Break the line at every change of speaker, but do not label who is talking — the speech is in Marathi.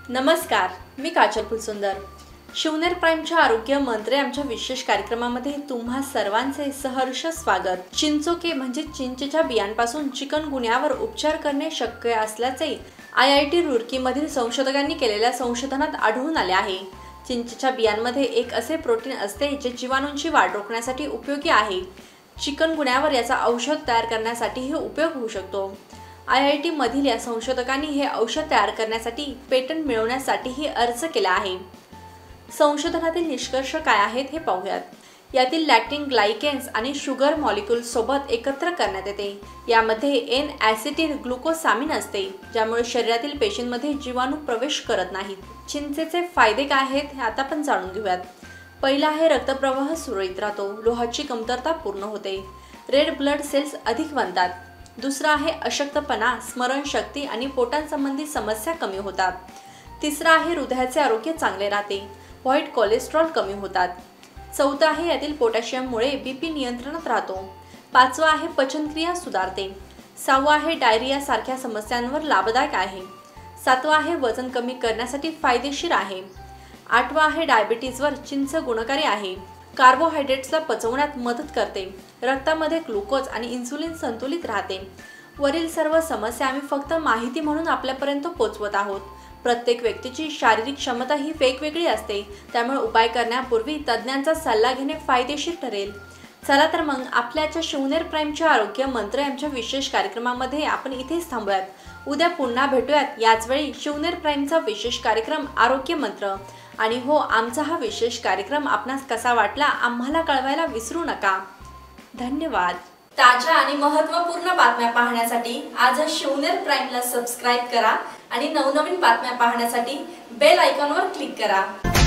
नमस्कार, मी काजल फुलसुंदर। शिवनेर प्राईमच्या आरोग्य मंत्री आमच्या विशेष कार्यक्रमामध्ये तुम्हा सर्वांचे सहर्ष स्वागत। चिंचोके म्हणजे चिंचेच्या बियांपासून चिकनगुन्यावर उपचार करणे शक्य असल्याचे IIT रुड़कीमधील संशोधकांनी केलेल्या संशोधनात आढळून आले आहे। चिंचेच्या बियांमध्ये एक असे प्रोटीन असते जे जीवाणूंची वाढ रोखण्यासाठी उपयोगी आहे। चिकनगुन्यावर याचा औषध तयार करण्यासाठीही उपयोग होऊ शकतो। IIT मधील या संशोधकांनी हे औषध तयार करण्यासाठी पेटंट मिळवण्यासाठीही अर्ज केला आहे। संशोधनातील निष्कर्ष काय आहेत हे पाहूयात। यातील लॅक्टिन ग्लायकेन्स आणि शुगर मॉलिक्यूल सोबत एकत्र करण्यात येते। यामध्ये N-ॲसिटिल ग्लुकोसामिन असते, ज्यामुळे शरीरातील पेशींमध्ये जीवाणू प्रवेश करत नाहीत। चिंचेचे फायदे काय आहेत हे आता आपण जाणून घेऊयात। पहिला आहे रक्तप्रवाह सुरळीत राहतो, लोहाची कमतरता पूर्ण होते, रेड ब्लड सेल्स अधिक बनतात। दुसरा आहे अशक्तपणा, स्मरणशक्ती आणि पोटांसंबंधी समस्या कमी होतात। तिसरा आहे हृदयाचे आरोग्य चांगले राहते, व्हाईट कोलेस्ट्रॉल कमी होतात। चौथा आहे यातील पोटॅशियममुळे BP नियंत्रणात राहतो। पाचवा आहे पचनक्रिया सुधारते। सहावा आहे डायरिया सारख्या समस्यांवर लाभदायक आहे। सातवा आहे वजन कमी करण्यासाठी फायदेशीर आहे। आठवा आहे डायबिटीजवर चिंच गुणकारी आहे, कार्बोहायड्रेट्सला पचवण्यात मदत करते, रक्तामध्ये ग्लुकोज आणि इन्सुलिन संतुलित राहते। वरील सर्व समस्या आम्ही फक्त माहिती म्हणून आपल्यापर्यंत पोहोचवत आहोत। प्रत्येक व्यक्तीची शारीरिक क्षमता ही वेगवेगळी असते, त्यामुळे उपाय करण्यापूर्वी तज्ञांचा सल्ला घेणे फायदेशीर ठरेल। चला तर मग आपल्याच्या शिवनेर प्राईमच्या आरोग्य मंत्री आमच्या विशेष कार्यक्रमामध्ये आपण इथेच थांबूयात। उद्या पुन्हा भेटूयात याच वेळी शिवनेर प्राईमचा विशेष कार्यक्रम आरोग्य मंत्र। आणि हो, आमचा हा विशेष कार्यक्रम आपणास कसा वाटला आम्हाला कळवायला विसरू नका। धन्यवाद। ताज्या आणि महत्त्वपूर्ण बातम्या पाहण्यासाठी आजच शिवनेर प्राईमला सबस्क्राइब करा आणि नवनवीन बातम्या पाहण्यासाठी बेल आयकॉनवर क्लिक करा।